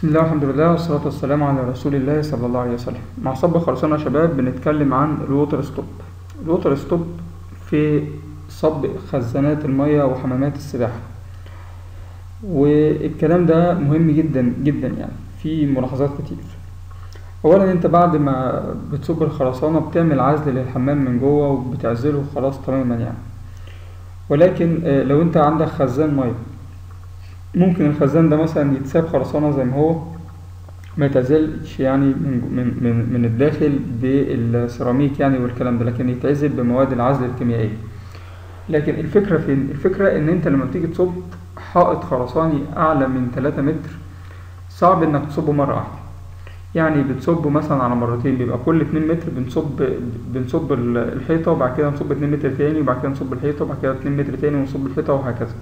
بسم الله والحمد لله والصلاة والسلام على رسول الله صلى الله عليه وسلم. مع صب خرسانة يا شباب بنتكلم عن الووتر ستوب. الووتر ستوب في صب خزانات المياه وحمامات السباحة، والكلام ده مهم جدا جدا، يعني في ملاحظات كتير. اولا انت بعد ما بتصب الخرسانة بتعمل عزل للحمام من جوه وبتعزله خلاص تماما يعني. ولكن لو انت عندك خزان مياه، ممكن الخزان ده مثلا يتساب خرسانة زي ما هو، ما يتعزلش يعني من الداخل بالسيراميك يعني والكلام ده، لكن يتعزل بمواد العزل الكيميائية. لكن الفكرة فين؟ الفكرة ان انت لما بتيجي تصب حائط خرساني اعلى من 3 متر صعب انك تصبه مرة واحدة، يعني بتصبه مثلا على مرتين، بيبقى كل 2 متر بنصب الحيطة، وبعد كده نصب 2 متر تاني، وبعد كده نصب الحيطة، وبعد كده 2 متر تاني ونصب الحيطة، وهكذا.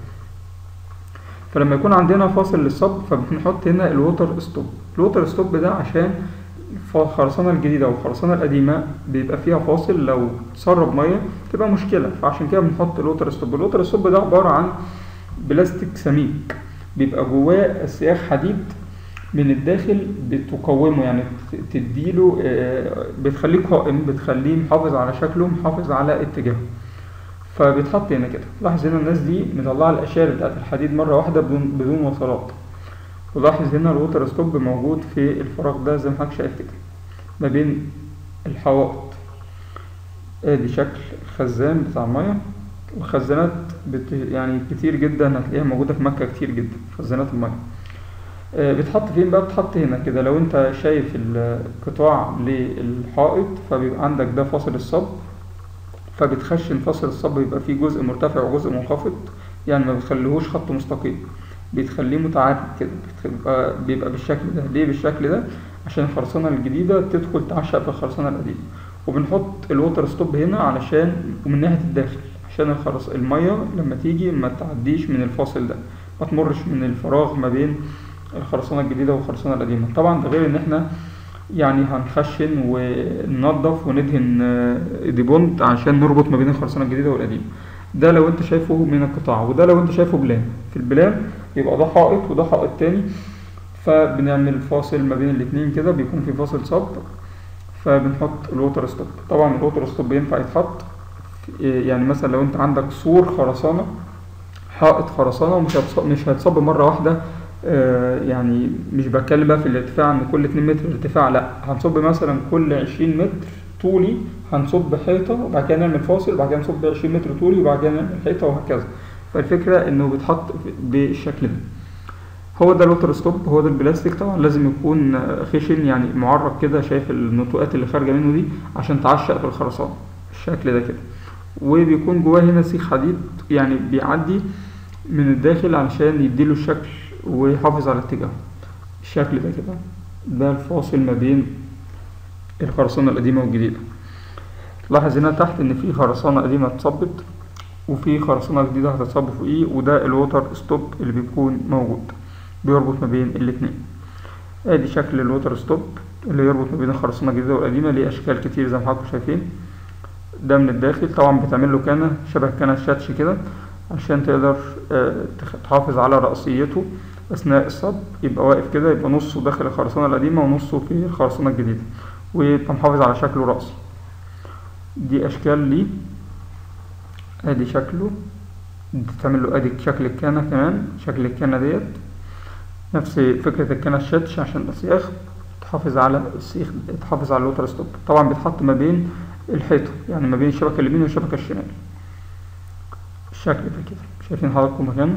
فلما يكون عندنا فاصل للصب فبنحط هنا الووتر ستوب. الووتر ستوب ده عشان الخرسانة الجديدة والخرسانة القديمة بيبقى فيها فاصل، لو تسرب مية تبقى مشكلة، فعشان كده بنحط الووتر ستوب. الووتر ستوب ده عبارة عن بلاستيك سميك بيبقى جواه اسياخ حديد من الداخل بتقومه، يعني تديله بتخليه قائم، بتخليه محافظ على شكله، محافظ على اتجاهه. فبيتحط هنا كده. لاحظ هنا الناس دي مطلعه الاشارة بتاعت الحديد مرة واحدة بدون وصلات. ولاحظ هنا الووتر ستوب موجود في الفراغ ده زي ما حضرتك شايف كده ما بين الحوائط. ادي شكل الخزان بتاع المية. والخزانات يعني كتير جدا هتلاقيها موجودة في مكة كتير جدا، خزانات المية. بتحط فين بقى؟ بتحط هنا كده. لو انت شايف القطاع للحائط فبيبقى عندك ده فاصل الصب، فبتخشن فاصل الصب، يبقى فيه جزء مرتفع وجزء منخفض، يعني ما بتخليهوش خط مستقيم، بتخليه متعرج كده، بيبقى بالشكل ده. ليه بالشكل ده؟ عشان الخرسانة الجديدة تدخل تعشق في الخرسانة القديمة. وبنحط الووتر ستوب هنا علشان ومن ناحية الداخل، عشان المية لما تيجي ما تعديش من الفاصل ده، ما تمرش من الفراغ ما بين الخرسانة الجديدة والخرسانة القديمة. طبعا ده غير ان احنا يعني هنخشن وننظف وندهن ديبونت عشان نربط ما بين الخرسانة الجديدة والقديمة. ده لو انت شايفه من القطاع، وده لو انت شايفه بلان. في البلان يبقى ده حائط وده حائط تاني، فبنعمل فاصل ما بين الاتنين كده، بيكون في فاصل صب، فبنحط الووتر ستوب. طبعا الووتر ستوب ينفع يتحط يعني مثلا لو انت عندك سور خرسانة، حائط خرسانة، ومش هتصب مرة واحدة. يعني مش بتكلم بقى في الارتفاع ان كل 2 متر ارتفاع، لا، هنصب مثلا كل 20 متر طولي هنصب حيطة، وبعد كده نعمل فاصل، وبعد كده نصب 20 متر طولي، وبعد كده نعمل حيطة، وهكذا. فالفكرة انه بيتحط بالشكل ده. هو ده الووتر ستوب، هو ده البلاستيك. طبعا لازم يكون خشن، يعني معرق كده، شايف النتوءات اللي خارجة منه دي عشان تعشق في الخرسانة بالشكل ده كده. وبيكون جواه هنا سيخ حديد يعني بيعدي من الداخل علشان يديله الشكل ويحافظ على اتجاهه بالشكل ده كده. ده الفاصل ما بين الخرسانة القديمة والجديدة. لاحظ هنا تحت ان في خرسانة قديمة اتصبت وفي خرسانة جديدة هتتصب فوقيه، وده الووتر ستوب اللي بيكون موجود بيربط ما بين الاتنين. ادي شكل الووتر ستوب اللي يربط ما بين الخرسانة الجديدة والقديمة. ليه اشكال كتير زي ما حضراتكم شايفين. ده من الداخل طبعا بتعمل له كانة شبه كانة الشاتش كده عشان تقدر تحافظ على رأسيته أثناء الصب، يبقى واقف كده، يبقى نصه داخل الخرسانة القديمة ونصه في الخرسانة الجديدة، ويبقى محافظ على شكله رأسي. دي أشكال ليه. ادي شكله، تعمل له ادي شكل الكانة كمان، شكل الكانة ديت نفس فكرة الكانة الشاتش عشان الأسياخ تحافظ على السيخ، تحافظ على الووتر ستوب. طبعا بيتحط ما بين الحيطة، يعني ما بين الشبكة اليمين والشبكة الشمال بالشكل ده كده. شايفين حضراتكم مكانه؟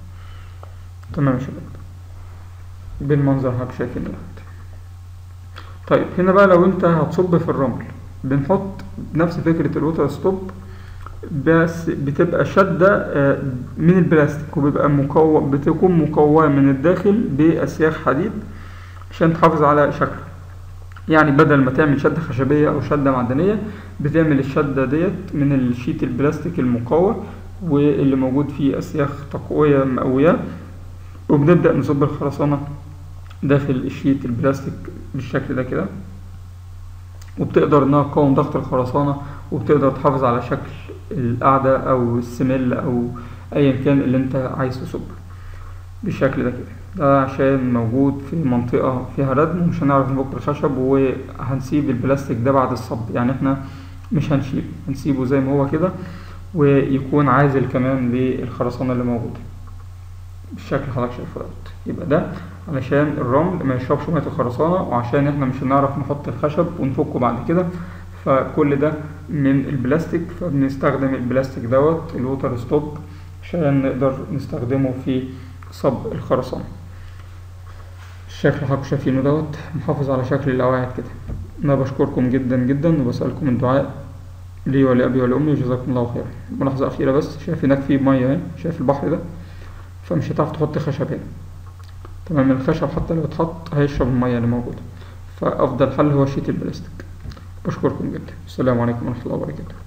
تمام يا شباب، بالمنظر حضرتك شايفين دلوقتي. طيب هنا بقى لو انت هتصب في الرمل بنحط نفس فكرة الووتر ستوب، بس بتبقى شدة من البلاستيك، وبيبقى بتكون مقومة من الداخل بأسياخ حديد عشان تحافظ على شكله. يعني بدل ما تعمل شدة خشبية أو شدة معدنية بتعمل الشدة ديت من الشيت البلاستيك المقوى واللي موجود فيه أسياخ تقوية مقوية، وبنبدأ نصب الخرسانة داخل الشيت البلاستيك بالشكل ده كده، وبتقدر انها تقاوم ضغط الخرسانة، وبتقدر تحافظ على شكل القاعدة او السمل او ايا كان اللي انت عايز تصب بالشكل ده كده. ده عشان موجود في منطقة فيها ردم ومش هنعرف نفك الخشب، وهنسيب البلاستيك ده بعد الصب، يعني احنا مش هنسيبه زي ما هو كده، ويكون عازل كمان للخرسانة اللي موجودة بالشكل اللي حضرتك شايفه دوت. يبقى ده علشان الرمل ما يشربش مية الخرسانة، وعشان احنا مش هنعرف نحط الخشب ونفكه بعد كده، فكل ده من البلاستيك. فبنستخدم البلاستيك دوت الووتر ستوب عشان نقدر نستخدمه في صب الخرسانة. الشكل اللي حضرتك شايفينه دوت محافظ على شكل القواعد كده. أنا بشكركم جدا جدا وبسألكم الدعاء لي ولأبي ولأمي وجزاكم الله خيرا. ملاحظة أخيرة بس، شايف هناك في مية اهي، شايف البحر ده، فمش هتعرف تحط خشب هنا. تمام، الخشب حتى لو اتحط هيشرب المية اللي موجودة، فأفضل حل هو شيت البلاستيك. بشكركم جدا، السلام عليكم ورحمة الله وبركاته.